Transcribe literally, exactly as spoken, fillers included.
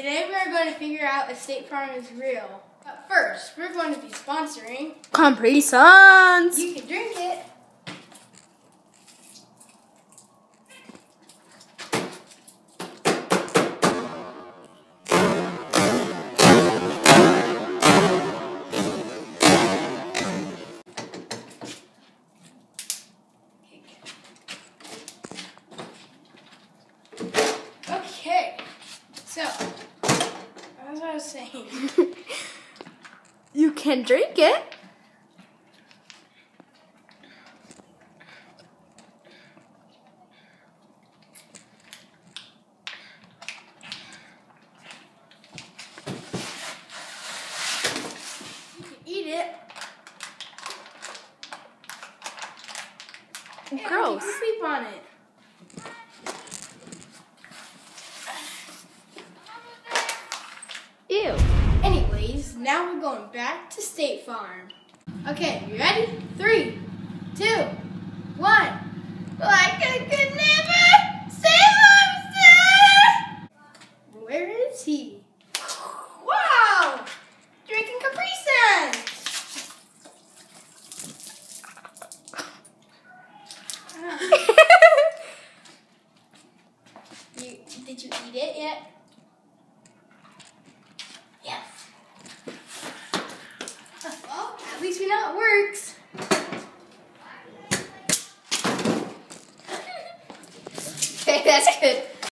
today we are going to figure out if State Farm is real. But first, we're going to be sponsoring Capri Suns. You can drink it. Okay, so, as I was saying, You can drink it. you can eat it. And Gross. you can sleep on it. Ew. Anyways, now we're going back to State Farm. Okay, you ready? Three, two, one. Like I could never save myself. Where is he? Wow! Drinking Capri Suns. you, did you eat it yet? Yes. Well, at least we know it works. Okay, that's good.